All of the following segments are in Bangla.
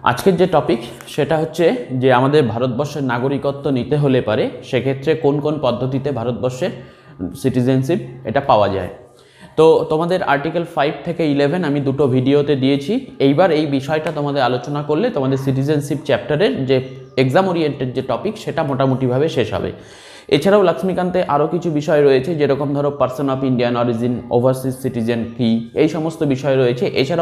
আজকের যে টপিক সেটা হচ্ছে যে আমাদের ভারতবর্ষের নাগরিকত্ব নিতে হলে পারে সেক্ষেত্রে কোন কোন পদ্ধতিতে ভারতবর্ষের সিটিজেনশিপ এটা পাওয়া যায়। তো তোমাদের আর্টিকেল 5 থেকে 11 আমি দুটো ভিডিওতে দিয়েছি। এইবার এই বিষয়টা তোমাদের আলোচনা করলে তোমাদের সিটিজেনশিপ চ্যাপ্টারের যে এক্সাম ওরিয়েন্টেড যে টপিক সেটা মোটামুটিভাবে শেষ হবে। এছাড়াও লক্ষ্মীকান্তে আরও কিছু বিষয় রয়েছে, যেরকম ধরো person of Indian origin, overseas citizen কি, এই সমস্ত বিষয় রয়েছে। এছাড়াও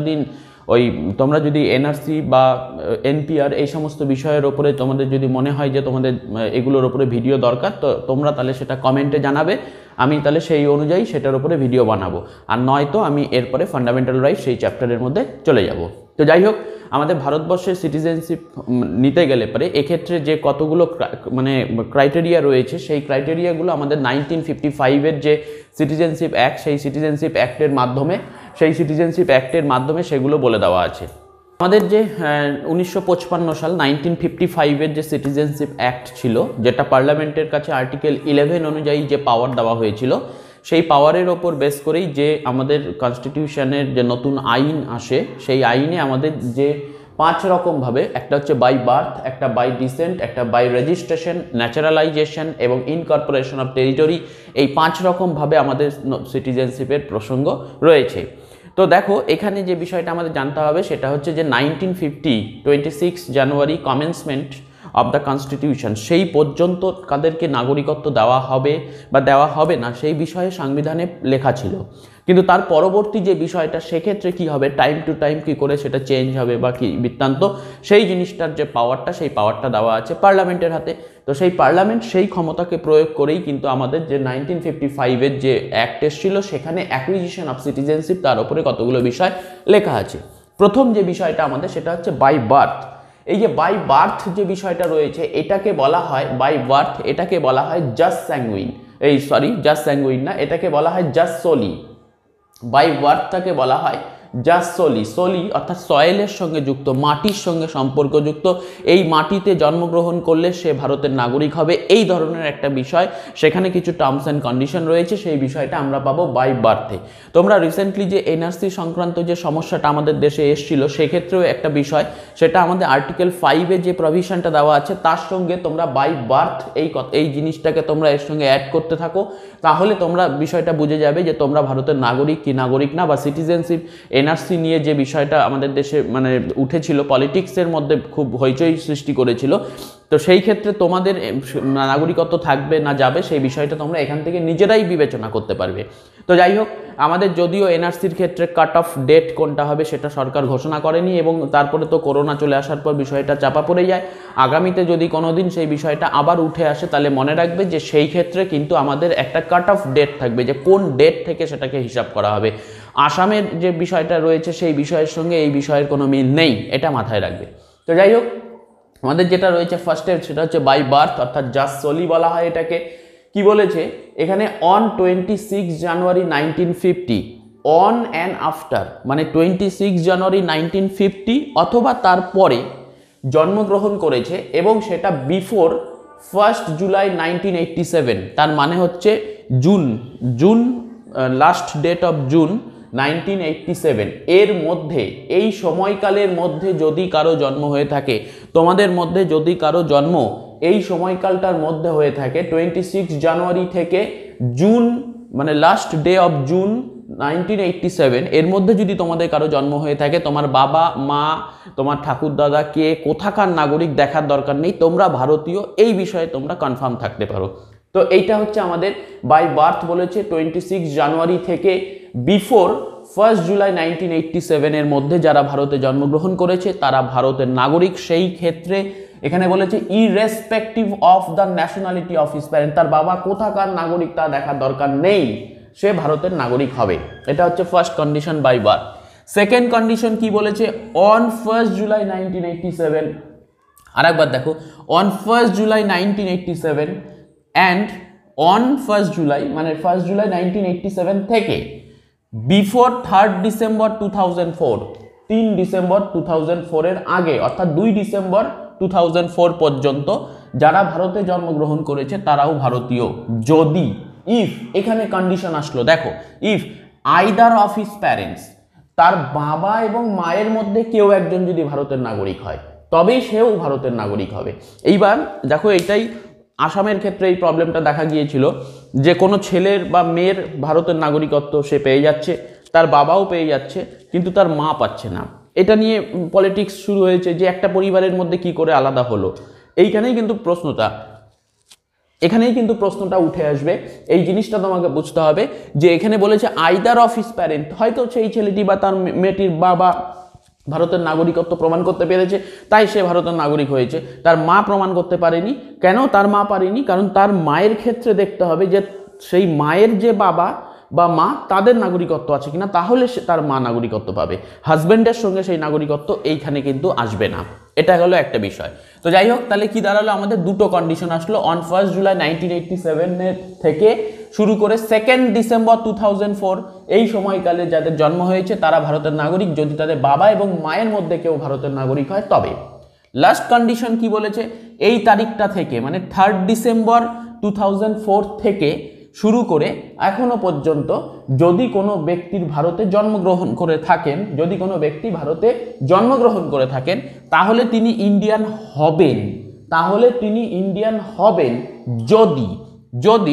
তোমরা যদি এনআরসি বা এনপিআর এই সমস্ত বিষয়ের ওপরে তোমাদের যদি মনে হয় যে তোমাদের এগুলোর ওপরে ভিডিও দরকার, তো তোমরা তাহলে সেটা কমেন্টে জানাবে, আমি তাহলে সেই অনুযায়ী সেটার উপরে ভিডিও বানাবো। আর নয়তো আমি এরপরে ফান্ডামেন্টাল রাইট সেই চ্যাপ্টারের মধ্যে চলে যাব। তো যাই হোক, আমাদের ভারতবর্ষের সিটিজেনশিপ নিতে গেলে পরে এক্ষেত্রে যে কতগুলো ক্রাইটেরিয়া রয়েছে, সেই ক্রাইটেরিয়াগুলো আমাদের 1955-এর যে সিটিজেনশিপ অ্যাক্ট, সেই সিটিজেনশিপ অ্যাক্টের মাধ্যমে সেগুলো বলে দেওয়া আছে। আমাদের যে 1955 সাল 1955-এর যে সিটিজেনশিপ অ্যাক্ট ছিল, যেটা পার্লামেন্টের কাছে আর্টিকেল 11 অনুযায়ী যে পাওয়ার দেওয়া হয়েছিল, সেই পাওয়ারের ওপর বেস করেই যে আমাদের কনস্টিটিউশনের যে নতুন আইন আসে, সেই আইনে আমাদের যে 5 রকমভাবে, একটা হচ্ছে বাই বার্থ, একটা বাই ডিসেন্ট, একটা বাই রেজিস্ট্রেশন, ন্যাচারালাইজেশন এবং ইনকর্পোরেশন অফ টেরিটরি, এই 5 রকমভাবে আমাদের সিটিজেনশিপের প্রসঙ্গ রয়েছে। তো দেখো, এখানে যে বিষয়টা আমাদের জানতে হবে সেটা হচ্ছে যে 1950 26 January commencement of the constitution, সেই পর্যন্ত কাদেরকে নাগরিকত্ব দেওয়া হবে বা দেওয়া হবে না সেই বিষয়ে সংবিধানে লেখা ছিল। কিন্তু তার পরবর্তী যে বিষয়টা, সেক্ষেত্রে কি হবে, টাইম টু টাইম কি করে সেটা চেঞ্জ হবে বা কি বৃত্তান্ত, সেই জিনিসটার যে পাওয়ারটা, সেই পাওয়ারটা দেওয়া আছে পার্লামেন্টের হাতে। তো সেই পার্লামেন্ট সেই ক্ষমতাকে প্রয়োগ করেই কিন্তু আমাদের যে 1955-এর যে অ্যাক্ট এসেছিল, সেখানে অ্যাকুইজিশন অফ সিটিজেনশিপ, তার উপরে কতগুলো বিষয় লেখা আছে। প্রথম যে বিষয়টা আমাদের সেটা হচ্ছে বাই বার্থ। এই যে বাই বার্থ যে বিষয়টা রয়েছে, এটাকে বলা হয় বাই বার্থ, এটাকে বলা হয় জাস্ট স্যাঙ্গুইন, জাস্ট স্যাঙ্গুইন না, এটাকে বলা হয় জাস্ট সোলি। বাই বার্থটাকে বলা হয় জাস্ট সোলি অর্থাৎ সয়েলের সঙ্গে যুক্ত, মাটির সঙ্গে সম্পর্কযুক্ত, এই মাটিতে জন্মগ্রহণ করলে সে ভারতের নাগরিক হবে, এই ধরনের একটা বিষয়। সেখানে কিছু টার্মস অ্যান্ড কন্ডিশন রয়েছে, সেই বিষয়টা আমরা পাবো বাই বার্থে। তোমরা রিসেন্টলি যে এনআরসি সংক্রান্ত যে সমস্যাটা আমাদের দেশে এসেছিল, সেক্ষেত্রেও একটা বিষয়, সেটা আমাদের আর্টিকেল 5-এ যে প্রভিশনটা দেওয়া আছে, তার সঙ্গে তোমরা বাই বার্থ এই জিনিসটাকে তোমরা এর সঙ্গে অ্যাড করতে থাকো, তাহলে তোমরা বিষয়টা বুঝে যাবে যে তোমরা ভারতের নাগরিক কি নাগরিক না। বা সিটিজেনশিপ এনআরসি নিয়ে যে বিষয়টা আমাদের দেশে উঠেছিল, পলিটিক্সের মধ্যে খুব হইচই সৃষ্টি করেছিল, তো সেই ক্ষেত্রে তোমাদের নাগরিকত্ব থাকবে না যাবে, সেই বিষয়টা তোমরা এখান থেকে নিজেরাই বিবেচনা করতে পারবে। তো যাই হোক, আমাদের যদিও এনআরসির ক্ষেত্রে কাট অফ ডেট কোনটা হবে সেটা সরকার ঘোষণা করেনি, এবং তারপরে তো করোনা চলে আসার পর বিষয়টা চাপা পড়ে যায়। আগামীতে যদি কোনোদিন সেই বিষয়টা আবার উঠে আসে, তাহলে মনে রাখবে যে সেই ক্ষেত্রে কিন্তু আমাদের একটা কাট অফ ডেট থাকবে, যে কোন ডেট থেকে সেটাকে হিসাব করা হবে। আসামের যে বিষয়টা রয়েছে, সেই বিষয়ের সঙ্গে এই বিষয়ের কোনো মিল নেই, এটা মাথায় রাখবে। তো যাই হোক, আমাদের যেটা রয়েছে ফার্স্টে, সেটা হচ্ছে বাই বার্থ অর্থাৎ জাস্ট সোলি বলা হয় এটাকে। কি বলেছে এখানে, on 26 January 1950, on and after, মানে 26 জানুয়ারি 1950 অথবা তারপরে জন্মগ্রহণ করেছে, এবং সেটা বিফোর 1 জুলাই 1987, তার মানে হচ্ছে June last date of June 1987 এর মধ্যে, এই সময়কালের মধ্যে যদি কারো জন্ম হয়ে থাকে, তোমাদের মধ্যে যদি কারো জন্ম এই সময়কালটার মধ্যে হয়ে থাকে 26 জানুয়ারি থেকে জুন, মানে লাস্ট ডে অফ জুন 1987, এর মধ্যে যদি তোমাদের কারো জন্ম হয়ে থাকে, তোমার বাবা মা, তোমার ঠাকুর দাদা কে কোথাকার নাগরিক দেখার দরকার নেই, তোমরা ভারতীয়, এই বিষয়ে তোমরা কনফার্ম থাকতে পারো। তো এইটা হচ্ছে আমাদের বাই বার্থ বলেছে 26 জানুয়ারি থেকে বিফোর 1 জুলাই 1987 এর মধ্যে যারা ভারতে জন্মগ্রহণ করেছে তারা ভারতের নাগরিক। সেই ক্ষেত্রে এখানে বলেছে irrespective of the nationality of his parent, তার বাবা কোথাকার নাগরিক তা দেখার দরকার নেই, সে ভারতের নাগরিক হবে। এটা হচ্ছে first condition by birth. Second condition কি বলেছে, অন 1 জুলাই 1987, আরেকবার দেখো, on 1 July 1987 and on 1 July, মানে 1 জুলাই 1987 থেকে বিফোর 3 ডিসেম্বর 2004, 3 ডিসেম্বর 2004 এর আগে, অর্থাৎ 2 ডিসেম্বর 2004 পর্যন্ত যারা ভারতে জন্মগ্রহণ করেছে তারাও ভারতীয়। যদি, ইফ, এখানে কন্ডিশন আসলো, দেখো, if either of his parents, তার বাবা এবং মায়ের মধ্যে কেউ একজন যদি ভারতের নাগরিক হয় তবেই সেও ভারতের নাগরিক হবে। এইবার দেখো এইটাই আসামের ক্ষেত্রে এই প্রবলেমটা দেখা গিয়েছিল যে কোনো ছেলের বা মেয়ের ভারতের নাগরিকত্ব সে পেয়ে যাচ্ছে, তার বাবাও পেয়ে যাচ্ছে, কিন্তু তার মা পাচ্ছে না। এটা নিয়ে পলিটিক্স শুরু হয়েছে যে একটা পরিবারের মধ্যে কি করে আলাদা হলো। এখানেই কিন্তু প্রশ্নটা উঠে আসবে। এই জিনিসটা তোমাকে বুঝতে হবে যে এখানে বলেছে আইদার অফ হিজ প্যারেন্ট, হয়তো সেই ছেলেটি বা তার মেয়েটির বাবা ভারতের নাগরিকত্ব প্রমাণ করতে পেরেছে তাই সে ভারতের নাগরিক হয়েছে, তার মা প্রমাণ করতে পারেনি। কেন তার মা পারেনি? কারণ তার মায়ের ক্ষেত্রে দেখতে হবে যে সেই মায়ের যে বাবা বা মা তাদের নাগরিকত্ব আছে কিনা, তাহলে সে তার মা নাগরিকত্ব পাবে। হাজব্যান্ডের সঙ্গে সেই নাগরিকত্ব এইখানে কিন্তু আসবে না। এটা হলো একটা বিষয়। তো যাই হোক, তাহলে কি দাঁড়ালো, আমাদের দুটো কন্ডিশন আসলো। অন 1 জুলাই 1987 থেকে শুরু করে 2 ডিসেম্বর 2004 এই সময়কালে যাদের জন্ম হয়েছে তারা ভারতের নাগরিক, যদি তাদের বাবা এবং মায়ের মধ্যে কেউ ভারতের নাগরিক হয় তবে। লাস্ট কন্ডিশন কি বলেছে, এই তারিখটা থেকে মানে 3 ডিসেম্বর 2004 থেকে শুরু করে এখনো পর্যন্ত যদি কোনো ব্যক্তির ভারতে জন্মগ্রহণ করে থাকেন তাহলে তিনি ইন্ডিয়ান হবেন, যদি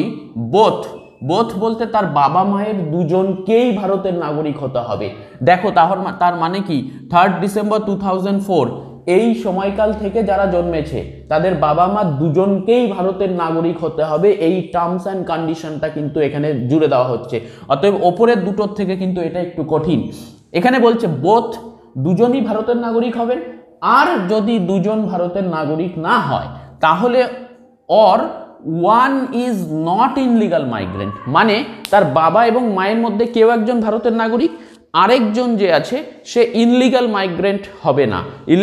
বোথ বলতে তার বাবা মায়ের দুজনকেই ভারতের নাগরিক হতে হবে। দেখো তার মানে কি, 3 ডিসেম্বর 2004 এই সময়কাল থেকে যারা জন্মেছে তাদের বাবা মা দুজনকেই ভারতের নাগরিক হতে হবে। এই টার্মস অ্যান্ড কন্ডিশনটা কিন্তু এখানে জুড়ে দেওয়া হচ্ছে। অতএব ওপরের দুটোর থেকে কিন্তু এটা একটু কঠিন। এখানে বলছে বোথ, দুজনই ভারতের নাগরিক হবেন, আর যদি দুজন ভারতের নাগরিক না হয় তাহলে or one is not illegal migrant, মানে তার বাবা এবং মায়ের মধ্যে কেউ একজন ভারতের নাগরিক, আরেকজন যে আছে সে ইনলিগাল মাইগ্রেন্ট হবে না।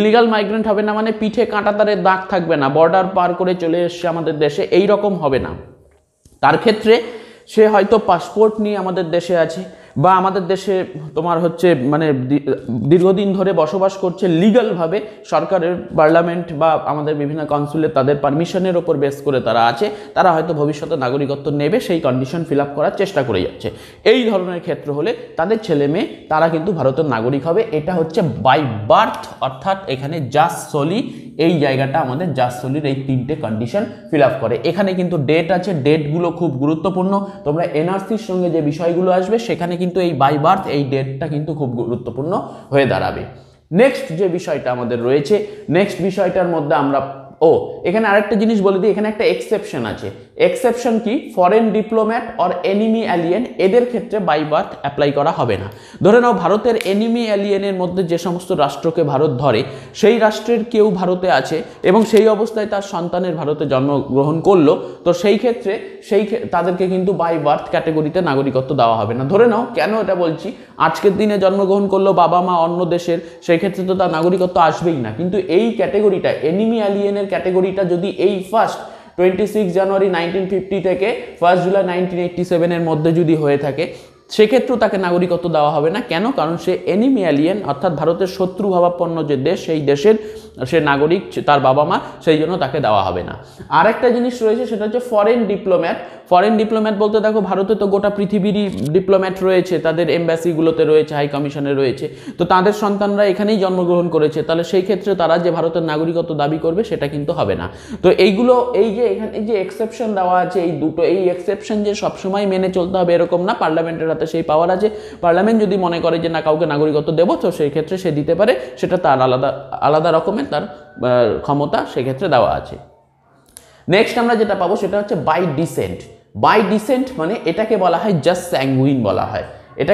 মানে পিঠে কাঁটাতারের দাগ থাকবে না, বর্ডার পার করে চলে এসছে আমাদের দেশে, এই রকম হবে না। তার ক্ষেত্রে সে হয়তো পাসপোর্ট নিয়ে আমাদের দেশে আছে, বা আমাদের দেশে তোমার হচ্ছে মানে দীর্ঘদিন ধরে বসবাস করছে লিগ্যালভাবে, সরকারের পার্লামেন্ট বা আমাদের বিভিন্ন কাউন্সিলে তাদের পারমিশনের ওপর বেস করে তারা আছে, তারা হয়তো ভবিষ্যতে নাগরিকত্ব নেবে, সেই কন্ডিশন ফিল আপ করার চেষ্টা করে যাচ্ছে। এই ধরনের ক্ষেত্র হলে তাদের ছেলে মেয়ে তারা কিন্তু ভারতের নাগরিক হবে। এটা হচ্ছে বাই বার্থ, অর্থাৎ এখানে জাস্ট সলি এই জায়গাটা আমাদের জাস্ট সলির এই 3টে কন্ডিশন ফিল আপ করে। এখানে কিন্তু ডেট আছে, ডেটগুলো খুব গুরুত্বপূর্ণ। তোমরা এনআরসির সঙ্গে যে বিষয়গুলো আসবে সেখানে কিন্তু এই বাই বার্থ এই ডেটটা কিন্তু খুব গুরুত্বপূর্ণ হয়ে দাঁড়াবে। নেক্সট যে বিষয়টা আমাদের রয়েছে, নেক্সট বিষয়টার মধ্যে আমরা এখানে আরেকটা জিনিস বলে দিই, এখানে একটা এক্সেপশন আছে। এক্সেপশন কি, foreign diplomat or enemy alien, এদের ক্ষেত্রে বাই বার্থ অ্যাপ্লাই করা হবে না। ধরে নাও ভারতের এনিমি অ্যালিয়েনের মধ্যে যে সমস্ত রাষ্ট্রকে ভারত ধরে সেই রাষ্ট্রের কেউ ভারতে আছে এবং সেই অবস্থায় তার সন্তানের ভারতে জন্মগ্রহণ করলো, তো সেই ক্ষেত্রে তাদেরকে কিন্তু বাই বার্থ ক্যাটেগরিতে নাগরিকত্ব দেওয়া হবে না। ধরে নাও, কেন এটা বলছি, আজকের দিনে জন্মগ্রহণ করলো বাবা মা অন্য দেশের, সেই ক্ষেত্রে তো তার নাগরিকত্ব আসবেই না। কিন্তু এই ক্যাটেগরিটা, এনিমি অ্যালিয়েনের ক্যাটেগরিটা যদি এই 26 জানুয়ারি 1950 থেকে 1 জুলাই 1987 এর মধ্যে যদি হয়ে থাকে, সেক্ষেত্রেও তাকে নাগরিকত্ব দেওয়া হবে না। কেন? কারণ সে এনিমি অ্যালিয়েন, অর্থাৎ ভারতের শত্রু ভাবাপন্ন যে দেশ, সেই দেশের সে নাগরিক, তার বাবা মা, সেই জন্য তাকে দেওয়া হবে না। আর একটা জিনিস রয়েছে, সেটা হচ্ছে ফরেন ডিপ্লোম্যাট। ফরেন ডিপ্লোম্যাট বলতে দেখো ভারতে তো গোটা পৃথিবীরই ডিপ্লোম্যাট রয়েছে, তাদের এম্বাসিগুলোতে রয়েছে, হাই কমিশনে রয়েছে, তো তাদের সন্তানরা এখানেই জন্মগ্রহণ করেছে, তাহলে সেই ক্ষেত্রে তারা যে ভারতের নাগরিকত্ব দাবি করবে সেটা কিন্তু হবে না। তো এইগুলো, এই যে এখানে যে এক্সেপশন দেওয়া আছে, এই দুটো, এই এক্সেপশন যে সবসময় মেনে চলতে হবে এরকম না। পার্লামেন্টের হাতে সেই পাওয়ার আছে। পার্লামেন্ট যদি মনে করে যে না, কাউকে নাগরিকত্ব দেবো, তো সেই ক্ষেত্রে সে দিতে পারে, সেটা তার আলাদা রকমের তার ক্ষমতা সেক্ষেত্রে দেওয়া আছে। নেক্সট আমরা যেটা পাবো সেটা হচ্ছে বাই ডিসেন্ট। বাই ডিসেন্ট মানে এটাকে বলা হয় জাস্ট স্যাঙ্গুইন বলা হয়।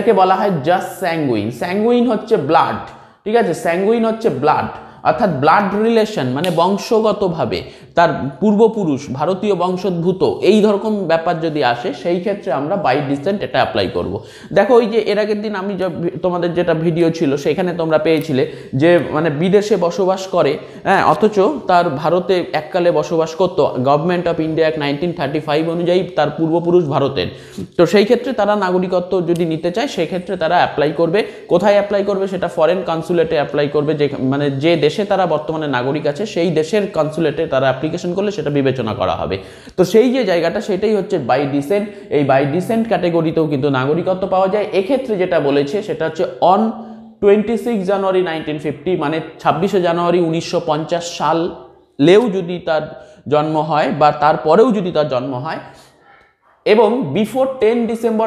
স্যাঙ্গুইন হচ্ছে ব্লাড, ঠিক আছে? স্যাঙ্গুইন হচ্ছে ব্লাড, অর্থাৎ ব্লাড রিলেশন মানে বংশগতভাবে তার পূর্বপুরুষ ভারতীয় বংশোদ্ভূত, এই রকম ব্যাপার যদি আসে, সেই ক্ষেত্রে আমরা বাই ডিসেন্ট এটা অ্যাপ্লাই করব। দেখো, ওই যে এর আগের দিন আমি তোমাদের যেটা ভিডিও ছিল সেখানে তোমরা পেয়েছিলে যে মানে বিদেশে বসবাস করে, হ্যাঁ, অথচ তার ভারতে এককালে বসবাস করতো, গভর্নমেন্ট অফ ইন্ডিয়া অ্যাক্ট 1935 অনুযায়ী তার পূর্বপুরুষ ভারতের, তো সেই ক্ষেত্রে তারা নাগরিকত্ব যদি নিতে চায় সেক্ষেত্রে তারা অ্যাপ্লাই করবে। কোথায় অ্যাপ্লাই করবে? সেটা ফরেন কনসুলেটে অ্যাপ্লাই করবে, যে মানে যে দেশে তারা বর্তমানে নাগরিক আছে সেই দেশের কনসুলেটে তারা অ্যাপ্লিকেশন করলে সেটা বিবেচনা করা হবে। তো সেই যে জায়গাটা, সেটাই হচ্ছে বাই ডিসেন্ট। এই বাই ডিসেন্ট ক্যাটেগরিতেও কিন্তু নাগরিকত্ব পাওয়া যায়। এক্ষেত্রে যেটা বলেছে সেটা হচ্ছে অন 26 জানুয়ারি 1950 মানে 26শে জানুয়ারি 1950 সালেও যদি তার জন্ম হয় বা তারপরেও যদি তার জন্ম হয় এবং বিফোর 10 ডিসেম্বর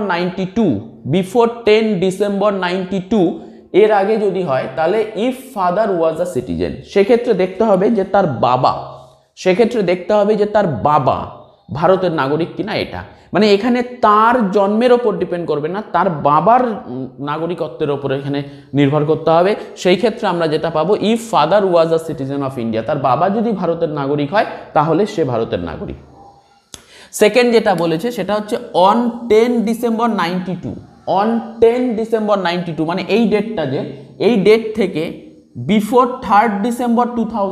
92 এর আগে যদি হয়, তাহলে if father was a citizen, সেক্ষেত্রে দেখতে হবে যে তার বাবা ভারতের নাগরিক কিনা। এটা মানে এখানে তার জন্মের ওপর ডিপেন্ড করবে না, তার বাবার নাগরিকত্বের ওপর এখানে নির্ভর করতে হবে। সেই ক্ষেত্রে আমরা যেটা পাবো, if father was a citizen of India, তার বাবা যদি ভারতের নাগরিক হয় তাহলে সে ভারতের নাগরিক। সেকেন্ড যেটা বলেছে সেটা হচ্ছে অন 10 ডিসেম্বর 92 মানে এই ডেটটা, যে এই ডেট থেকে বিফোর 3 ডিসেম্বর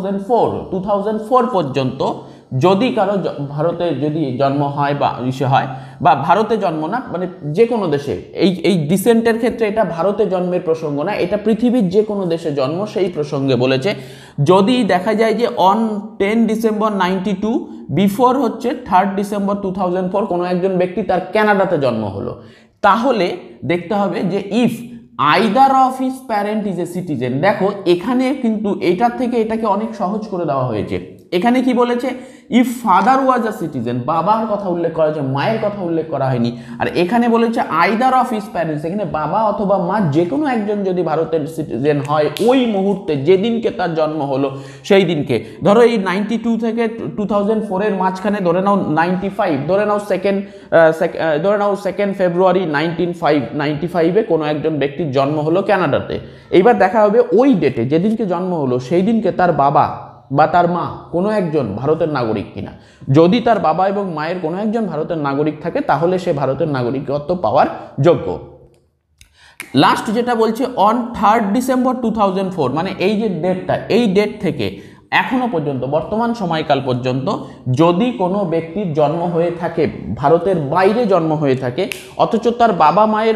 2004 পর্যন্ত যদি কারো ভারতে যদি জন্ম হয় বা ইসে হয়, বা ভারতে জন্ম না মানে যে কোনো দেশে, এই ডিসেন্টের ক্ষেত্রে এটা ভারতে জন্মের প্রসঙ্গ না, এটা পৃথিবীর যে কোনো দেশে জন্ম সেই প্রসঙ্গে বলেছে। যদি দেখা যায় যে অন 10 ডিসেম্বর 92 বিফোর হচ্ছে 3 ডিসেম্বর 2004 কোনো একজন ব্যক্তি তার কানাডাতে জন্ম হলো, তাহলে দেখতে হবে যে if either of his parent is a citizen. দেখো এখানে কিন্তু এটার থেকে এটাকে অনেক সহজ করে দেওয়া হয়েছে। এখানে কি বলেছে, if father was a citizen, বাবার কথা উল্লেখ করা হয়েছে, মায়ের কথা উল্লেখ করা হয়নি। আর এখানে বলেছে আইদার অফ হিজ প্যারেন্টস, এখানে বাবা অথবা মা যে কোনো একজন যদি ভারতের সিটিজেন হয় ওই মুহূর্তে, যেদিনকে তার জন্ম হলো সেই দিনকে, ধরো এই 92 থেকে 2004 মাঝখানে ধরে নাও 95, ধরে নাও 2 ফেব্রুয়ারি 1995 কোনো একজন ব্যক্তির জন্ম হলো কানাডাতে। এইবার দেখা হবে ওই ডেটে যেদিনকে জন্ম হলো সেই দিনকে তার বাবা বা তার মা কোনো একজন ভারতের নাগরিক কিনা। যদি তার বাবা এবং মায়ের কোনো একজন ভারতের নাগরিক থাকে তাহলে সে ভারতের নাগরিকত্ব পাওয়ার যোগ্য। লাস্ট যেটা বলছে অন 3 ডিসেম্বর 2004 মানে এই যে ডেটটা, এই ডেট থেকে এখনো পর্যন্ত বর্তমান সময়কাল পর্যন্ত যদি কোনো ব্যক্তির জন্ম হয়ে থাকে, ভারতের বাইরে জন্ম হয়ে থাকে, অথচ তার বাবা মায়ের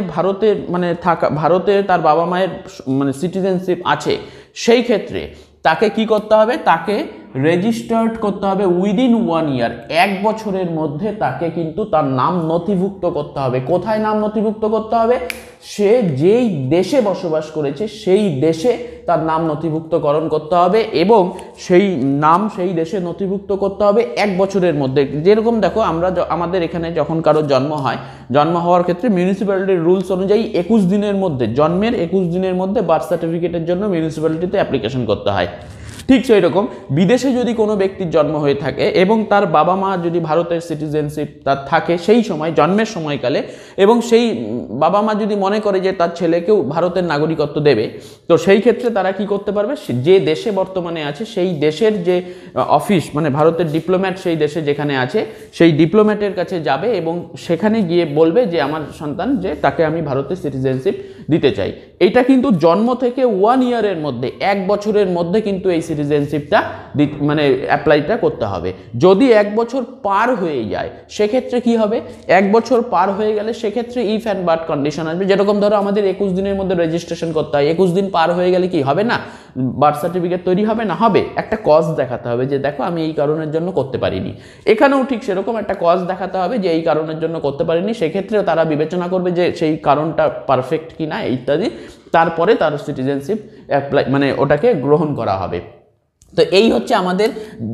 ভারতে তার বাবা মায়ের মানে সিটিজেনশিপ আছে, সেই ক্ষেত্রে তাকে কি করতে হবে, তাকে রেজিস্টার্ড করতে হবে উইদিন 1 ইয়ার, 1 বছরের মধ্যে তাকে কিন্তু তার নাম নথিভুক্ত করতে হবে। কোথায় নাম নথিভুক্ত করতে হবে? সে যেই দেশে বসবাস করেছে সেই দেশে তার নাম নথিভুক্তকরণ করতে হবে এবং সেই নাম সেই দেশে নথিভুক্ত করতে হবে 1 বছরের মধ্যে। যেরকম দেখো আমাদের এখানে যখন কারো জন্ম হয়, জন্ম হওয়ার ক্ষেত্রে মিউনিসিপ্যালিটির রুলস অনুযায়ী 21 দিনের মধ্যে, জন্মের 21 দিনের মধ্যে বার্থ সার্টিফিকেটের জন্য মিউনিসিপ্যালিটিতে অ্যাপ্লিকেশন করতে হয়। ঠিক সেই রকম বিদেশে যদি কোনো ব্যক্তির জন্ম হয়ে থাকে এবং তার বাবা মা যদি ভারতের সিটিজেনশিপ তার থাকে সেই সময় জন্মের সময়কালে, এবং সেই বাবা মা যদি মনে করে যে তার ছেলেকেও ভারতের নাগরিকত্ব দেবে, তো সেই ক্ষেত্রে তারা কি করতে পারবে, যে দেশে বর্তমানে আছে সেই দেশের যে অফিস মানে ভারতের ডিপ্লোম্যাট সেই দেশে যেখানে আছে সেই ডিপ্লোম্যাটের কাছে যাবে এবং সেখানে গিয়ে বলবে যে আমার সন্তান যে তাকে আমি ভারতের সিটিজেনশিপ দিতে চাই। এটা কিন্তু জন্ম থেকে 1 ইয়ারের মধ্যে, 1 বছরের মধ্যে কিন্তু এই সিটিজেনশিপটা মানে অ্যাপ্লাইটা করতে হবে। যদি 1 বছর পার হয়ে যায় সেক্ষেত্রে কি হবে, 1 বছর পার হয়ে গেলে সেক্ষেত্রে ইফ অ্যান্ড বাট কন্ডিশন আসবে। যেরকম ধরো আমাদের 21 দিনের মধ্যে রেজিস্ট্রেশন করতে হয়, 21 দিন পার হয়ে গেলে কি হবে না, বার্থ সার্টিফিকেট তৈরি হবে না, হবে একটা কজ দেখাতে হবে যে দেখো আমি এই কারণের জন্য করতে পারিনি। এখানেও ঠিক সেরকম একটা কজ দেখাতে হবে যে এই কারণের জন্য করতে পারিনি, সেক্ষেত্রে তারা বিবেচনা করবে যে সেই কারণটা পারফেক্ট কিনা ইত্যাদি, তারপরে তার সিটিজেনশিপ অ্যাপ্লাই মানে ওটাকে গ্রহণ করা হবে। তো এই হচ্ছে আমাদের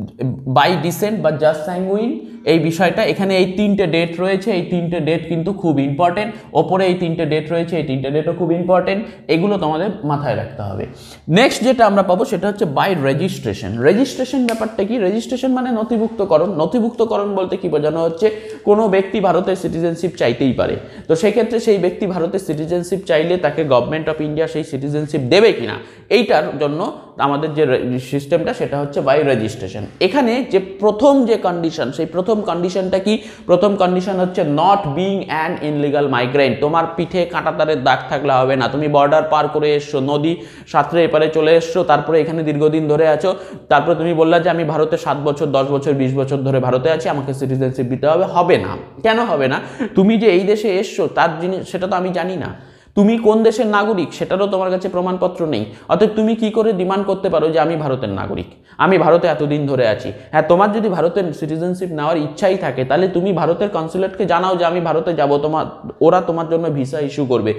বাই ডিসেন্ট বা জাস্ট স্যাঙ্গুইন এই বিষয়টা। এখানে এই 3টে ডেট রয়েছে, এই 3টে ডেট কিন্তু খুব ইম্পর্টেন্ট। ওপরে এই 3টে ডেট রয়েছে, এই 3টে ডেটও খুব ইম্পর্টেন্ট, এগুলো তোমাদের মাথায় রাখতে হবে। নেক্সট যেটা আমরা পাবো সেটা হচ্ছে বাই রেজিস্ট্রেশন। রেজিস্ট্রেশন ব্যাপারটা কি? রেজিস্ট্রেশন মানে নথিভুক্তকরণ। নথিভুক্তকরণ বলতে কি বোঝানো হচ্ছে, কোনো ব্যক্তি ভারতের সিটিজেনশিপ চাইতেই পারে, তো সেক্ষেত্রে সেই ব্যক্তি ভারতের সিটিজেনশিপ চাইলে তাকে গভর্নমেন্ট অফ ইন্ডিয়া সেই সিটিজেনশিপ দেবে কিনা, এইটার জন্য আমাদের যে সিস্টেমটা সেটা হচ্ছে বাই রেজিস্ট্রেশন। এখানে যে প্রথম যে কন্ডিশন, সেই প্রথম কন্ডিশনটা কি? প্রথম কন্ডিশন হচ্ছে not being an illegal migrant. তোমার পিঠে কাঁটাতারের দাগ থাকলে হবে না। তুমি বর্ডার পার করে এসছো, নদী সাঁতরে এপারে চলে এসছো, তারপরে এখানে দীর্ঘদিন ধরে আছো, তারপরে তুমি বললা যে আমি ভারতে 7 বছর 10 বছর 20 বছর ধরে ভারতে আছি, আমাকে সিটিজেনশিপ দিতে হবে। হবে না। কেন হবে না? তুমি যে এই দেশে এসছো তার জিনিস সেটা তো আমি জানি না। তুমি কোন দেশের নাগরিক সেটারও তোমার কাছে প্রমাণপত্র নেই। অতএব তুমি কি করে ডিমান্ড করতে পারো যে আমি ভারতের নাগরিক, আমি ভারতে এতদিন ধরে আছি? হ্যাঁ, তোমার যদি ভারতের সিটিজেনশিপ নেওয়ার ইচ্ছাই থাকে তাহলে তুমি ভারতের কনসুলেটকে জানাও যে আমি ভারতে যাব, ওরা তোমার জন্য ভিসা ইস্যু করবে।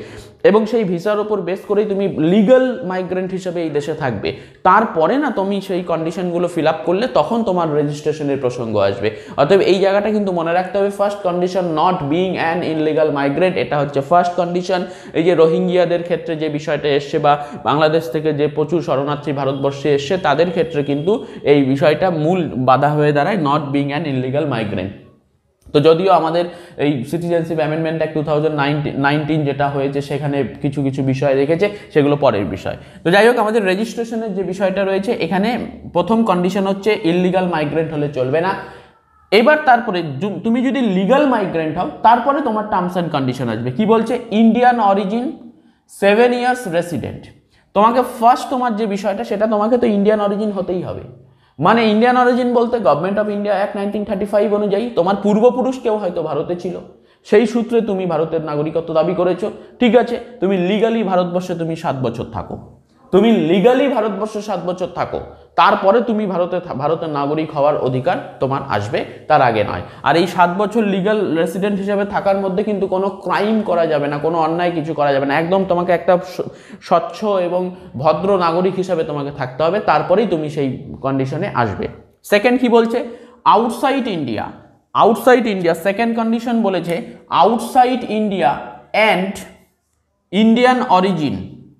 এবং সেই ভিসার ওপর বেস করেই তুমি লিগাল মাইগ্রেন্ট হিসেবে এই দেশে থাকবে। তারপরে না তুমি সেই কন্ডিশনগুলো ফিল আপ করলে তখন তোমার রেজিস্ট্রেশনের প্রসঙ্গ আসবে। অতএব এই জায়গাটা কিন্তু মনে রাখতে হবে, first condition not being an illegal migrant, এটা হচ্ছে ফার্স্ট কন্ডিশন। এই যে রোহিঙ্গিয়াদের ক্ষেত্রে যে বিষয়টা এসছে বা বাংলাদেশ থেকে যে প্রচুর শরণার্থী ভারতবর্ষে এসছে তাদের ক্ষেত্রে কিন্তু এই বিষয়টা মূল বাধা হয়ে দাঁড়ায়, not being an illegal migrant. তো যদিও আমাদের এই সিটিজেনশিপ অ্যামেন্ডমেন্ট অ্যাক্ট 2019 যেটা হয়েছে সেখানে কিছু কিছু বিষয় রেখেছে, সেগুলো পরের বিষয়। তো যাই হোক, আমাদের রেজিস্ট্রেশনের যে বিষয়টা রয়েছে এখানে প্রথম কন্ডিশন হচ্ছে ইললিগাল মাইগ্রেন্ট হলে চলবে না। এবার তারপরে তুমি যদি লিগাল মাইগ্রেন্ট হও তারপরে তোমার টার্মস অ্যান্ড কন্ডিশন আসবে। কি বলছে? Indian origin 7 years resident. তোমাকে ফার্স্ট তোমার যে বিষয়টা সেটা তোমাকে তো ইন্ডিয়ান অরিজিন হতেই হবে। মানে ইন্ডিয়ান অরিজিন বলতে গভর্নমেন্ট অফ ইন্ডিয়া অ্যাক্ট 1935 অনুযায়ী তোমার পূর্বপুরুষ কেউ হয়তো ভারতে ছিল, সেই সূত্রে তুমি ভারতের নাগরিকত্ব দাবি করেছো, ঠিক আছে। তুমি লিগালি ভারতবর্ষে তুমি 7 বছর থাকো, তুমি লিগালি ভারতবর্ষে 7 বছর থাকো, তারপরে তুমি ভারতের নাগরিক হওয়ার অধিকার তোমার আসবে, তার আগে নয়। আর এই 7 বছর লিগাল রেসিডেন্ট হিসেবে থাকার মধ্যে কিন্তু কোনো ক্রাইম করা যাবে না, কোনো অন্যায় কিছু করা যাবে না, একদম তোমাকে একটা স্বচ্ছ এবং ভদ্র নাগরিক হিসেবে তোমাকে থাকতে হবে, তারপরেই তুমি সেই কন্ডিশনে আসবে। সেকেন্ড কি বলছে? Outside India. Outside India second condition বলেছে outside India and Indian origin.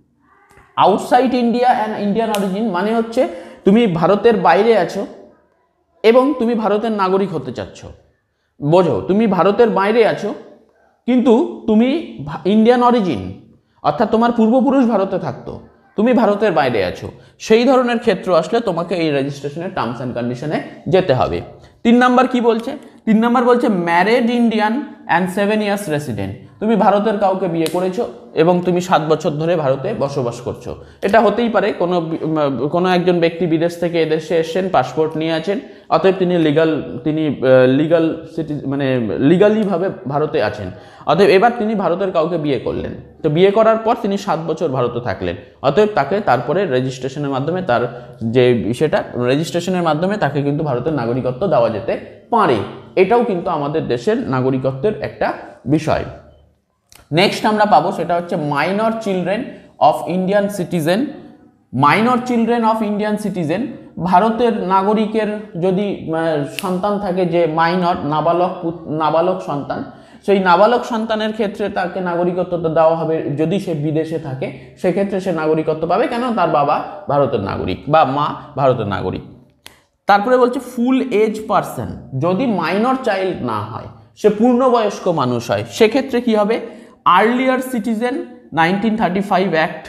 Outside India and Indian origin মানে হচ্ছে তুমি ভারতের বাইরে আছো এবং তুমি ভারতের নাগরিক হতে চাচ্ছ। বোঝো, তুমি ভারতের বাইরে আছো কিন্তু তুমি ইন্ডিয়ান অরিজিন, অর্থাৎ তোমার পূর্বপুরুষ ভারতে থাকতো, তুমি ভারতের বাইরে আছো, সেই ধরনের ক্ষেত্র আসলে তোমাকে এই রেজিস্ট্রেশনের টার্মস অ্যান্ড কন্ডিশনে যেতে হবে। 3 নাম্বার কি বলছে? 3 নাম্বার বলছে married Indian and 7 years resident. তুমি ভারতের কাউকে বিয়ে করেছো এবং তুমি 7 বছর ধরে ভারতে বসবাস করছো। এটা হতেই পারে কোনো একজন ব্যক্তি বিদেশ থেকে এদেশে এসেছেন, পাসপোর্ট নিয়ে আছেন, অতএব তিনি লিগাল মানে লিগালিভাবে ভারতে আছেন। অতএব এবার তিনি ভারতের কাউকে বিয়ে করলেন, তো বিয়ে করার পর তিনি 7 বছর ভারতে থাকলেন, অতএব তাকে তারপরে রেজিস্ট্রেশনের মাধ্যমে তার যে সেটা রেজিস্ট্রেশনের মাধ্যমে তাকে কিন্তু ভারতের নাগরিকত্ব দেওয়া যেতে পারে। এটাও কিন্তু আমাদের দেশের নাগরিকত্বের একটা বিষয়। নেক্সট আমরা পাবো সেটা হচ্ছে minor children of Indian citizen. Minor children of Indian citizen, ভারতের নাগরিকের যদি সন্তান থাকে যে মাইনর নাবালক সন্তান, সেই নাবালক সন্তানের ক্ষেত্রে তাকে নাগরিকত্ব দেওয়া হবে। যদি সে বিদেশে থাকে সেক্ষেত্রে সে নাগরিকত্ব পাবে, কেন? তার বাবা ভারতের নাগরিক বা মা ভারতের নাগরিক। তারপরে বলছে ফুল এজ পারসন, যদি মাইনর চাইল্ড না হয়, সে পূর্ণবয়স্ক মানুষ হয়, সেক্ষেত্রে কি হবে? Earlier citizen 1935 act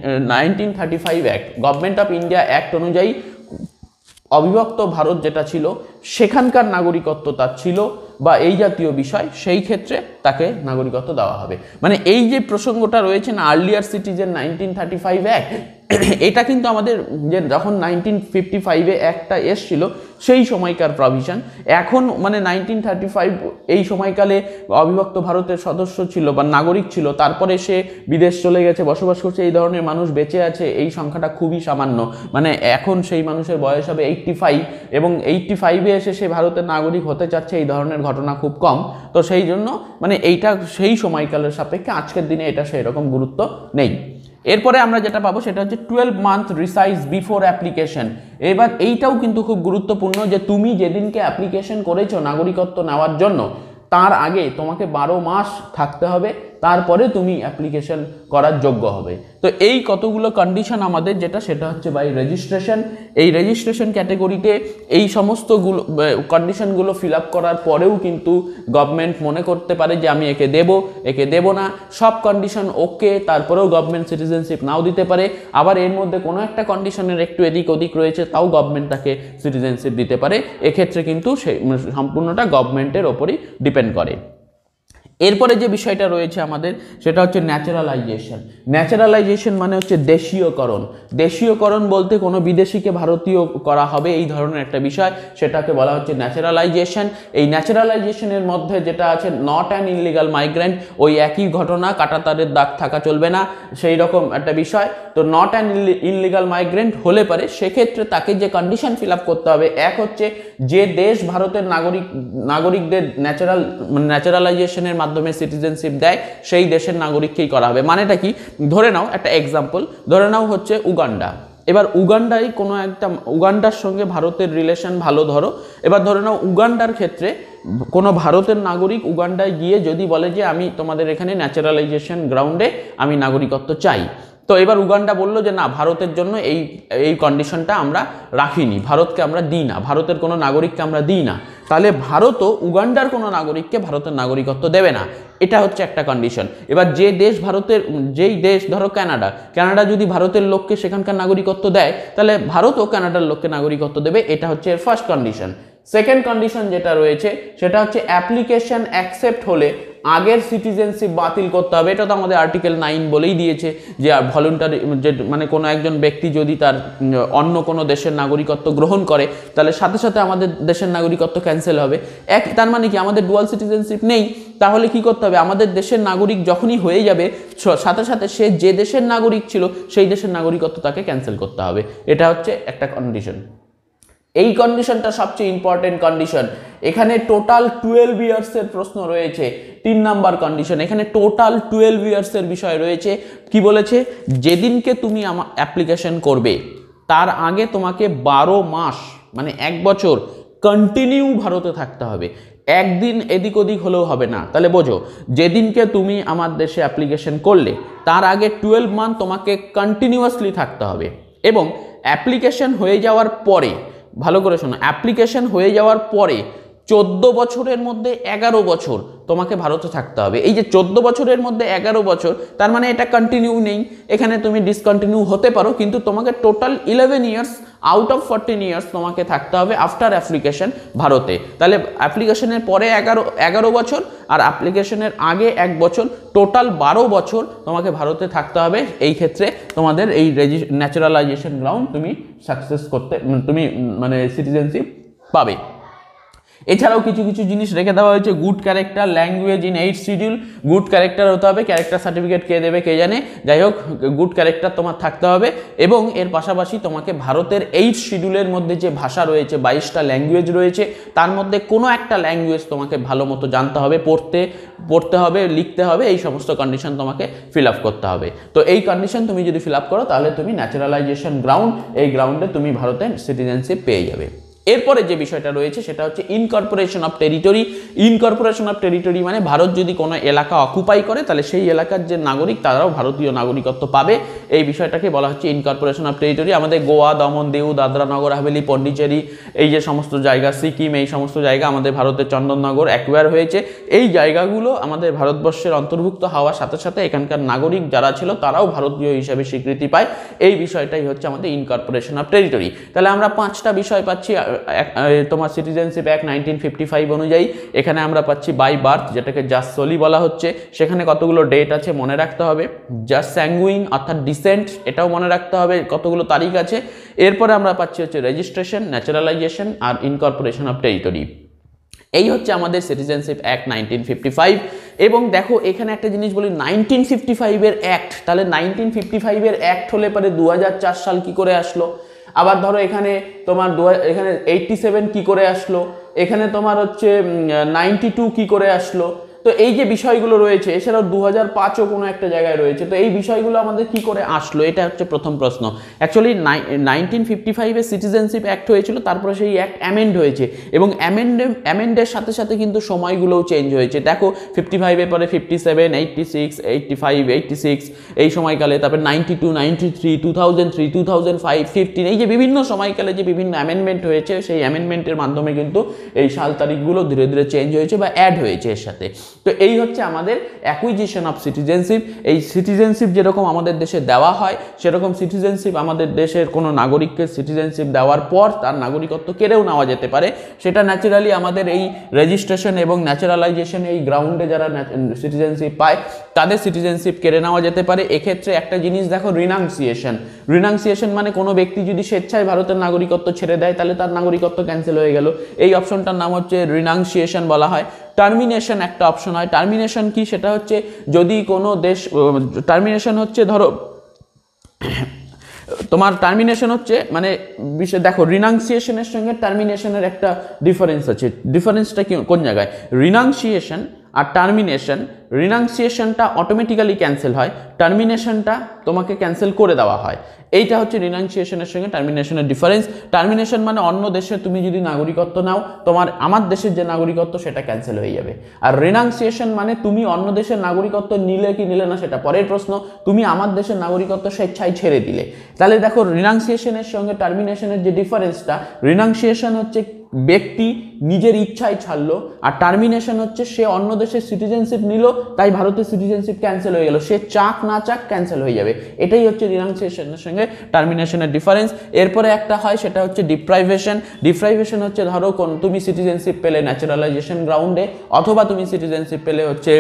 1935 act, government of India act অনুযায়ী অবিভক্ত ভারত যেটা ছিল সেখানকার নাগরিকত্ব তার ছিল বা এই জাতীয় বিষয়, সেই ক্ষেত্রে তাকে নাগরিকত্ব দেওয়া হবে। মানে এই যে প্রসঙ্গটা রয়েছে না, আর্লিয়ার সিটিজেন 1935 অ্যাক্ট, এটা কিন্তু আমাদের যে যখন 1955-এ অ্যাক্টটা এসছিল সেই সময়কার প্রভিশন। এখন মানে 1935 এই সময়কালে অবিভক্ত ভারতের সদস্য ছিল বা নাগরিক ছিল, তারপরে সে বিদেশ চলে গেছে, বসবাস করছে, এই ধরনের মানুষ বেঁচে আছে এই সংখ্যাটা খুবই সামান্য। মানে এখন সেই মানুষের বয়স হবে 85 এবং 85-এ এসে সে ভারতের নাগরিক হতে চাচ্ছে, এই ধরনের ঘটনা খুব কম। তো সেই জন্য মানে এইটা সেই সময়কালের সাপেক্ষে আজকের দিনে এটা সেই রকম গুরুত্ব নেই। এরপরে আমরা যেটা পাবো সেটা হচ্ছে 12 মান্থ রিসাইজ বিফোর অ্যাপ্লিকেশন। এবার এইটাও কিন্তু খুব গুরুত্বপূর্ণ যে তুমি যেদিনকে অ্যাপ্লিকেশন করেছো নাগরিকত্ব নেওয়ার জন্য তার আগে তোমাকে 12 মাস থাকতে হবে, তারপরে তুমি অ্যাপ্লিকেশন করার যোগ্য হবে। তো এই কতগুলো কন্ডিশন আমাদের যেটা সেটা হচ্ছে বাই রেজিস্ট্রেশন। এই রেজিস্ট্রেশন ক্যাটেগরিতে এই সমস্তগুলো কন্ডিশনগুলো ফিল আপ করার পরেও কিন্তু গভর্নমেন্ট মনে করতে পারে যে আমি একে দেব না, সব কন্ডিশন ওকে, তারপরেও গভর্নমেন্ট সিটিজেনশিপ নাও দিতে পারে। আবার এর মধ্যে কোনো একটা কন্ডিশনের একটু এদিক ওদিক রয়েছে, তাও গভর্নমেন্ট তাকে সিটিজেনশিপ দিতে পারে। এক্ষেত্রে কিন্তু সেই সম্পূর্ণটা গভর্নমেন্টের ওপরই ডিপেন্ড করে। এরপরে যে বিষয়টা রয়েছে আমাদের সেটা হচ্ছে ন্যাচারালাইজেশন। ন্যাচারালাইজেশন মানে হচ্ছে দেশীয়করণ। দেশীয়করণ বলতে কোনো বিদেশিকে ভারতীয় করা হবে এই ধরনের একটা বিষয়, সেটাকে বলা হচ্ছে ন্যাচারালাইজেশন। এই ন্যাচারালাইজেশনের মধ্যে যেটা আছে নট অ্যান ইনলিগাল মাইগ্রেন্ট, ওই একই ঘটনা, কাঁটাতারের দাগ থাকা চলবে না, সেই রকম একটা বিষয়। তো নট অ্যান ইনলিগাল মাইগ্রেন্ট হলে পারে সেক্ষেত্রে তাকে যে কন্ডিশন ফিল আপ করতে হবে, এক হচ্ছে যে দেশ ভারতের নাগরিকদের ন্যাচারালাইজেশনের মাধ্যমে মাধ্যমে সিটিজেনশিপ দেয় সেই দেশের নাগরিককেই করা হবে। মানেটা কি, ধরে নাও একটা এক্সাম্পল, ধরে নাও হচ্ছে উগান্ডা। এবার উগান্ডায় কোনো একটা, উগান্ডার সঙ্গে ভারতের রিলেশন ভালো ধরো, এবার ধরে নাও উগান্ডার ক্ষেত্রে কোনো ভারতের নাগরিক উগান্ডায় গিয়ে যদি বলে যে আমি তোমাদের এখানে ন্যাচারালাইজেশন গ্রাউন্ডে আমি নাগরিকত্ব চাই, তো এবার উগান্ডা বললো যে না, ভারতের জন্য এই কন্ডিশনটা আমরা রাখিনি, ভারতকে আমরা দিই না, ভারতের কোনো নাগরিককে আমরা দিই না, তাহলে ভারতও উগান্ডার কোনো নাগরিককে ভারতের নাগরিকত্ব দেবে না। এটা হচ্ছে একটা কন্ডিশন। এবার যে দেশ ভারতের, যেই দেশ ধরো কানাডা যদি ভারতের লোককে সেখানকার নাগরিকত্ব দেয়, তাহলে ভারতও কানাডার লোককে নাগরিকত্ব দেবে। এটা হচ্ছে এর ফার্স্ট কন্ডিশন। সেকেন্ড কন্ডিশন যেটা রয়েছে সেটা হচ্ছে অ্যাপ্লিকেশন অ্যাকসেপ্ট হলে আগের সিটিজেনশিপ বাতিল করতে হবে। এটা তো আমাদের আর্টিকেল 9 বলেই দিয়েছে যে ভলেন্টারি, যে মানে কোনো একজন ব্যক্তি যদি তার অন্য কোনো দেশের নাগরিকত্ব গ্রহণ করে তাহলে সাথে সাথে আমাদের দেশের নাগরিকত্ব ক্যান্সেল হবে। তার মানে কি, আমাদের ডুয়াল সিটিজেনশিপ নেই, তাহলে কি করতে হবে, আমাদের দেশের নাগরিক যখনই হয়ে যাবে সাথে সাথে সে যে দেশের নাগরিক ছিল সেই দেশের নাগরিকত্ব তাকে ক্যান্সেল করতে হবে। এটা হচ্ছে একটা কন্ডিশন। এই কন্ডিশনটা সবচেয়ে ইম্পর্টেন্ট কন্ডিশন। এখানে টোটাল 12 ইয়ার্সের প্রশ্ন রয়েছে। 3 নাম্বার কন্ডিশন, এখানে টোটাল 12 ইয়ার্সের বিষয় রয়েছে। কি বলেছে, যেদিনকে তুমি আমার অ্যাপ্লিকেশন করবে তার আগে তোমাকে 12 মাস মানে 1 বছর কন্টিনিউ ভারতে থাকতে হবে, একদিন এদিক ওদিক হলেও হবে না। তাহলে বোঝো, যেদিনকে তুমি আমার দেশে অ্যাপ্লিকেশন করলে তার আগে 12 মান্থ তোমাকে কন্টিনিউয়াসলি থাকতে হবে। এবং অ্যাপ্লিকেশন হয়ে যাওয়ার পরে, ভালো করে শোনো, অ্যাপ্লিকেশন হয়ে যাওয়ার পরে 14 বছরের মধ্যে 11 বছর তোমাকে ভারতে থাকতে হবে। এই যে 14 বছরের মধ্যে 11 বছর, তার মানে এটা কন্টিনিউ নেই, এখানে তুমি ডিসকন্টিনিউ হতে পারো, কিন্তু তোমাকে total 11 years out of 14 years তোমাকে থাকতে হবে আফটার অ্যাপ্লিকেশন ভারতে। তাহলে অ্যাপ্লিকেশনের পরে 11 বছর আর অ্যাপ্লিকেশনের আগে 1 বছর, টোটাল 12 বছর তোমাকে ভারতে থাকতে হবে। এই ক্ষেত্রে তোমাদের এই ন্যাচারালাইজেশন গ্রাউন্ড তুমি সাকসেস করতে, তুমি মানে সিটিজেনশিপ পাবে। এছাড়াও কিছু কিছু জিনিস রেখে দেওয়া হয়েছে। Good character, language in 8 schedule, good character হতে হবে, ক্যারেক্টার সার্টিফিকেট কে দেবে কে জানে, যাই হোক গুড ক্যারেক্টার তোমার থাকতে হবে। এবং এর পাশাপাশি তোমাকে ভারতের 8 শিডিউলের মধ্যে যে ভাষা রয়েছে, 22টা ল্যাঙ্গুয়েজ রয়েছে, তার মধ্যে কোনো একটা ল্যাঙ্গুয়েজ তোমাকে ভালো মতো জানতে হবে, পড়তে হবে, লিখতে হবে, এই সমস্ত কন্ডিশন তোমাকে ফিল আপ করতে হবে। তো এই কন্ডিশন তুমি যদি ফিল আপ করো তাহলে তুমি ন্যাচারালাইজেশন গ্রাউন্ড, এই গ্রাউন্ডে তুমি ভারতের সিটিজেনশিপ পেয়ে যাবে। এরপরে যে বিষয়টা রয়েছে সেটা হচ্ছে incorporation of territory. Incorporation of territory মানে ভারত যদি কোনো এলাকা অকুপাই করে তাহলে সেই এলাকার যে নাগরিক তারাও ভারতীয় নাগরিকত্ব পাবে। এই বিষয়টাকে বলা হচ্ছে ইনকর্পোরেশন অফ টেরিটরি। আমাদের গোয়া, দমন, দিউ, দাদরা নগর হাভেলি, পন্ডিচেরি, এই যে সমস্ত জায়গা, সিকিম, এই সমস্ত জায়গা আমাদের ভারতের চন্দননগর অ্যাকোয়ার হয়েছে। এই জায়গাগুলো আমাদের ভারতবর্ষের অন্তর্ভুক্ত হওয়ার সাথে সাথে এখানকার নাগরিক যারা ছিল তারাও ভারতীয় হিসাবে স্বীকৃতি পায়। এই বিষয়টাই হচ্ছে আমাদের ইনকর্পোরেশন অফ টেরিটরি। তাহলে আমরা 5টা বিষয় পাচ্ছি তোমার সিটিজেনশিপ অ্যাক্ট 1955 অনুযায়ী। এখানে আমরা পাচ্ছি বাই বার্থ, যেটাকে জাস সোলি বলা হচ্ছে, সেখানে কতগুলো ডেট আছে মনে রাখতে হবে। জাস স্যাঙ্গুইন অর্থাৎ ডিসেন্ট, এটাও মনে রাখতে হবে কতগুলো তারিখ আছে। এরপরে আমরা পাচ্ছি হচ্ছে রেজিস্ট্রেশন, ন্যাচারালাইজেশন আর ইনকর্পোরেশন অফ টেরিটরি। এই হচ্ছে আমাদের সিটিজেনশিপ অ্যাক্ট 1955। এবং দেখো এখানে একটা জিনিস বলি, 1955-এর অ্যাক্ট, তাহলে 1955-এর অ্যাক্ট হলে পরে 2004 সাল কি করে আসলো? আবার ধরো এখানে তোমার এখানে 87 কি করে আসলো, এখানে তোমার হচ্ছে 92 কি করে আসলো। তো এই যে বিষয়গুলো রয়েছে, এছাড়াও 2005ও কোনো একটা জায়গায় রয়েছে। তো এই বিষয়গুলো আমাদের কি করে আসলো, এটা হচ্ছে প্রথম প্রশ্ন। অ্যাকচুয়ালি 1955-এ সিটিজেনশিপ অ্যাক্ট হয়েছিল, তারপরে সেই অ্যাক্ট অ্যামেন্ড হয়েছে এবং অ্যামেন্ডের সাথে সাথে কিন্তু সময়গুলোও চেঞ্জ হয়েছে। দেখো 55-এর পরে 57, 86, 85, 86 এই সময়কালে, তারপর 92, 93, 2003, 2005, 15, এই যে বিভিন্ন সময়কালে যে বিভিন্ন অ্যামেন্ডমেন্ট হয়েছে, সেই অ্যামেন্ডমেন্টের মাধ্যমে কিন্তু এই সাল তারিখগুলো ধীরে ধীরে চেঞ্জ হয়েছে বা অ্যাড হয়েছে এর সাথে। তো এই হচ্ছে আমাদের অ্যাকুইজিশন অফ সিটিজেনশিপ। এই সিটিজেনশিপ যেরকম আমাদের দেশে দেওয়া হয়, সেরকম সিটিজেনশিপ আমাদের দেশের কোনো নাগরিককে সিটিজেনশিপ দেওয়ার পর তার নাগরিকত্ব কেড়েও নেওয়া যেতে পারে। সেটা ন্যাচারালি আমাদের এই রেজিস্ট্রেশন এবং ন্যাচারালাইজেশন এই গ্রাউন্ডে যারা সিটিজেনশিপ পায় তাদের সিটিজেনশিপ কেড়ে নেওয়া যেতে পারে। এক্ষেত্রে একটা জিনিস দেখো, রিনাউন্সিয়েশন। রিনাউন্সিয়েশন মানে কোনো ব্যক্তি যদি স্বেচ্ছায় ভারতের নাগরিকত্ব ছেড়ে দেয় তাহলে তার নাগরিকত্ব ক্যান্সেল হয়ে গেল। এই অপশনটার নাম হচ্ছে রিনাউন্সিয়েশন বলা হয়। টার্মিনেশন একটা অপশন হয়। টার্মিনেশন কি, সেটা হচ্ছে যদি কোনো দেশ, টার্মিনেশন হচ্ছে ধরো তোমার টার্মিনেশন হচ্ছে মানে দেখো রিনাউন্সিয়েশনের সঙ্গে টার্মিনেশনের একটা ডিফারেন্স আছে। ডিফারেন্সটা কি কোন জায়গায়? রিনাউন্সিয়েশন আর টার্মিনেশন, রিনাউন্সিয়েশনটা অটোমেটিক্যালি ক্যান্সেল হয়, টার্মিনেশনটা তোমাকে ক্যান্সেল করে দেওয়া হয়। এইটা হচ্ছে রিনাউন্সিয়েশনের সঙ্গে টার্মিনেশনের ডিফারেন্স। টার্মিনেশন মানে অন্য দেশে তুমি যদি নাগরিকত্ব নাও, তোমার আমার দেশের যে নাগরিকত্ব সেটা ক্যান্সেল হয়ে যাবে। আর রিনাউন্সিয়েশন মানে তুমি অন্য দেশের নাগরিকত্ব নিলে কি নিলে না সেটা পরের প্রশ্ন, তুমি আমার দেশের নাগরিকত্ব স্বেচ্ছায় ছেড়ে দিলে। তাহলে দেখো রিনাউন্সিয়েশনের সঙ্গে টার্মিনেশনের যে ডিফারেন্সটা, রিনাউন্সিয়েশন হচ্ছে ব্যক্তি নিজের ইচ্ছায় ছাড়লো, আর টার্মিনেশন হচ্ছে সে অন্য দেশের সিটিজেনশিপ নিল, তাই ভারতের সিটিজেনশিপ ক্যান্সেল হয়ে গেল, সে চাক না চাক ক্যান্সেল হয়ে যাবে। এটাই হচ্ছে রিনাউন্সিয়েশনের সঙ্গে টার্মিনেশনের ডিফারেন্স। এরপরে একটা হয় সেটা হচ্ছে ডিপ্রাইভেশন। ডিপ্রাইভেশন হচ্ছে ধরো তুমি সিটিজেনশিপ পেলে ন্যাচারালাইজেশন গ্রাউন্ডে, অথবা তুমি সিটিজেনশিপ পেলে হচ্ছে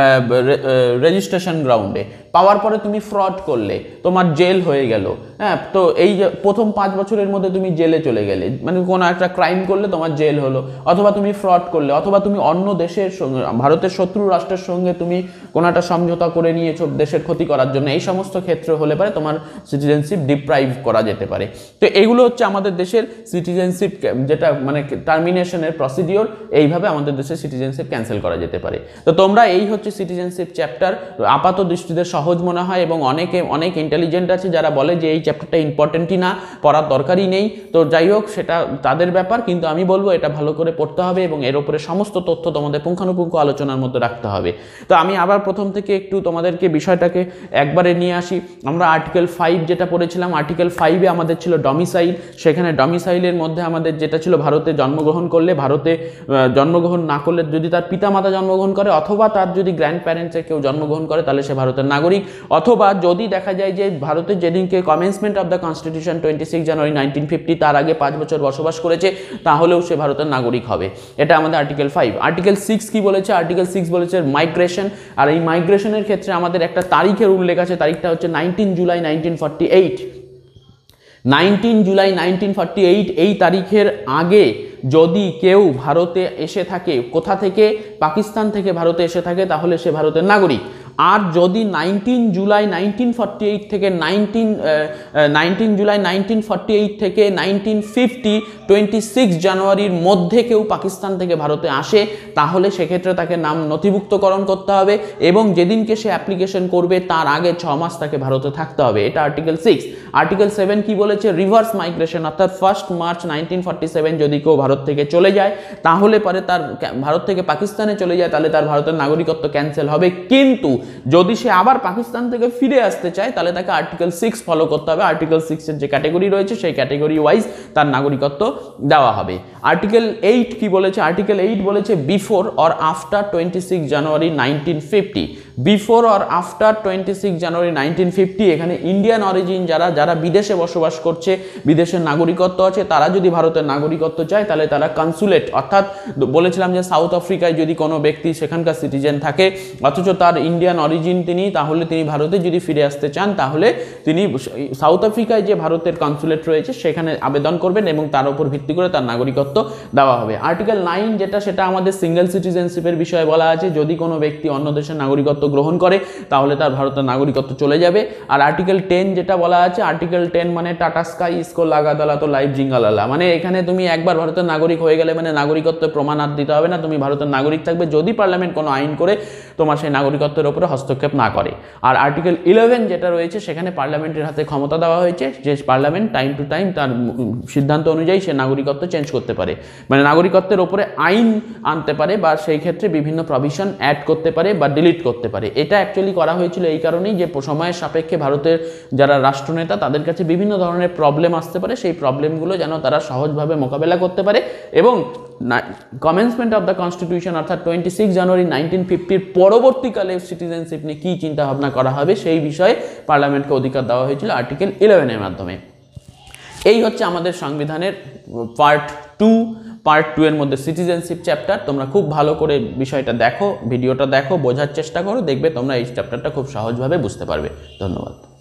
রেজিস্ট্রেশন গ্রাউন্ডে। পাওয়ার পরে তুমি ফ্রড করলে, তোমার জেল হয়ে গেল। হ্যাঁ, তো এই যে প্রথম 5 বছরের মধ্যে তুমি জেলে চলে গেলে, মানে কোনো একটা ক্রাইম করলে তোমার জেল হলো, অথবা তুমি ফ্রড করলে, অথবা তুমি অন্য দেশের সঙ্গে, ভারতের শত্রু রাষ্ট্রের সঙ্গে তুমি কোনো একটা সমঝোতা করে নিয়েছো দেশের ক্ষতি করার জন্য, এই সমস্ত ক্ষেত্রে হলে পারে তোমার সিটিজেনশিপ ডিপ্রাইভ করা যেতে পারে। তো এইগুলো হচ্ছে আমাদের দেশের সিটিজেনশিপ, যেটা মানে টার্মিনেশনের প্রসিডিওর। এইভাবে আমাদের দেশের সিটিজেনশিপ ক্যান্সেল করা যেতে পারে। তো তোমরা এই হচ্ছে সিটিজেনশিপ চ্যাপ্টার। আপাত দৃষ্টিতে সহজ মনে হয় এবং অনেক ইন্টেলিজেন্ট আছে যারা বলে যে এই চ্যাপ্টারটা ইম্পর্টেন্টই না, পড়ার দরকারই নেই। তো যাই হোক, সেটা তাদের ব্যাপার, কিন্তু আমি বলবো এটা ভালো করে পড়তে হবে এবং এর উপরে সমস্ত তথ্য তোমাদের পুঙ্খানুপুঙ্খ আলোচনার মধ্যে রাখতে হবে। তো আমি আবার প্রথম থেকে একটু তোমাদেরকে বিষয়টাকে একবারে নিয়ে আসি। আমরা আর্টিকেল 5 যেটা পড়েছিলাম, আর্টিকেল 5-এ আমাদের ছিল ডমিসাইল। সেখানে ডমিসাইলের মধ্যে আমাদের যেটা ছিল, ভারতে জন্মগ্রহণ করলে, ভারতে জন্মগ্রহণ না করলে যদি তার পিতামাতা জন্মগ্রহণ করে, অথবা তার যদি গ্র্যান্ড প্যারেন্টসে কেউ জন্মগ্রহণ করে, তাহলে সে ভারতের নাগরিক। অথবা যদি দেখা যায় যে ভারতের যেদিনকে commencement of the constitution 26 January 1950, তার আগে 5 বছর বসবাস করেছে, তাহলেও সে ভারতের নাগরিক হবে। এটা আমাদের আর্টিকেল 5। আর্টিকেল 6 কি বলেছে? আর্টিকেল 6 বলেছে মাইগ্রেশন। আর এই মাইগ্রেশনের ক্ষেত্রে আমাদের একটা তারিখের উল্লেখ আছে, তারিখটা হচ্ছে 19 জুলাই 1948। 19 জুলাই 1948 এই তারিখের আগে যদি কেউ ভারতে এসে থাকে, কোথা থেকে? পাকিস্তান থেকে ভারতে এসে থাকে, তাহলে সে ভারতের নাগরিক। আর যদি 19 জুলাই 1948 থেকে 19 জুলাই 1948 থেকে 1950 26 জানুয়ারির মধ্যে কেউ পাকিস্তান থেকে ভারতে আসে, তাহলে সেক্ষেত্রে তাকে নাম নথিভুক্তকরণ করতে হবে এবং যেদিনকে সে অ্যাপ্লিকেশন করবে তার আগে 6 মাস তাকে ভারতে থাকতে হবে। এটা আর্টিকেল 6। আর্টিকেল 7 কি বলেছে? রিভার্স মাইগ্রেশন, অর্থাৎ 1 মার্চ 1947 যদি কেউ ভারত থেকে চলে যায়, তাহলে পরে তার ভারত থেকে পাকিস্তানে চলে যায়, তাহলে তার ভারতের নাগরিকত্ব ক্যান্সেল হবে। কিন্তু যদি সে আবার পাকিস্তান থেকে ফিরে আসতে চায়, তাহলে তাকে আর্টিকেল 6 ফলো করতে হবে। আর্টিকেল 6 এর যে ক্যাটাগরি রয়েছে, সেই ক্যাটাগরি ওয়াইজ তার নাগরিকত্ব দেওয়া হবে। আর্টিকেল 8 কি বলেছে? আর্টিকেল 8 বলেছে before or after 26 January 1950। Before or after 26 January 1950, এখানে ইন্ডিয়ান অরিজিন যারা বিদেশে বসবাস করছে, বিদেশের নাগরিকত্ব আছে, তারা যদি ভারতের নাগরিকত্ব চায়, তাহলে তারা কনসুলেট, অর্থাৎ বলেছিলাম যে সাউথ আফ্রিকায় যদি কোনো ব্যক্তি সেখানকার সিটিজেন থাকে, অথচ তার ইন্ডিয়ান অরিজিন তাহলে তিনি ভারতে যদি ফিরে আসতে চান, তাহলে তিনি সাউথ আফ্রিকায় যে ভারতের কনসুলেট রয়েছে সেখানে আবেদন করবেন এবং তার উপর ভিত্তি করে তার নাগরিকত্ব দেওয়া হবে। আর্টিকেল 9 সেটা আমাদের সিঙ্গেল সিটিজেনশিপের বিষয়ে বলা আছে। যদি কোনো ব্যক্তি অন্য দেশের নাগরিকত্ব গ্রহণ করে, তাহলে তার ভারতের নাগরিকত্ব চলে যাবে। আর আর্টিকেল 10 যেটা বলা আছে, আর্টিকেল 10 মানে টাটা স্কাই ইসকো লাগাদালা তো লাইভ জিঙ্গালালা, মানে এখানে তুমি একবার ভারতের নাগরিক হয়ে গেলে মানে নাগরিকত্বের প্রমাণ আর দিতে হবে না, তুমি ভারতের নাগরিক থাকবে, যদি পার্লামেন্ট কোনো আইন করে তোমার সেই নাগরিকত্বের উপরে হস্তক্ষেপ না করে। আর আর্টিকেল 11 যেটা রয়েছে, সেখানে পার্লামেন্টের হাতে ক্ষমতা দেওয়া হয়েছে যে পার্লামেন্ট টাইম টু টাইম তার সিদ্ধান্ত অনুযায়ী সে নাগরিকত্ব চেঞ্জ করতে পারে, মানে নাগরিকত্বের উপরে আইন আনতে পারে বা সেই ক্ষেত্রে বিভিন্ন প্রভিশন অ্যাড করতে পারে বা ডিলিট করতে পারে। এটা অ্যাকচুয়ালি করা হয়েছিল এই কারণেই যে সময়ের সাপেক্ষে ভারতের যারা রাষ্ট্রনেতা তাদের কাছে বিভিন্ন ধরনের প্রবলেম আসতে পারে, সেই প্রবলেমগুলো যেন তারা সহজভাবে মোকাবেলা করতে পারে এবং কমেন্সমেন্ট অফ দ্য কনস্টিটিউশন অর্থাৎ 26 জানুয়ারি 1950 পরবর্তীকালে সিটিজেনশিপ নিয়ে কী চিন্তাভাবনা করা হবে সেই বিষয়ে পার্লামেন্টকে অধিকার দেওয়া হয়েছিল আর্টিকেল 11 মাধ্যমে। এই হচ্ছে আমাদের সংবিধানের পার্ট 2। পার্ট 2 এর মধ্যে সিটিজেনশিপ চ্যাপ্টার। তোমরা খুব ভালো করে বিষয়টা দেখো, ভিডিওটা দেখো, বোঝার চেষ্টা করো, দেখবে তোমরা এই চ্যাপ্টারটা খুব সহজভাবে বুঝতে পারবে। ধন্যবাদ।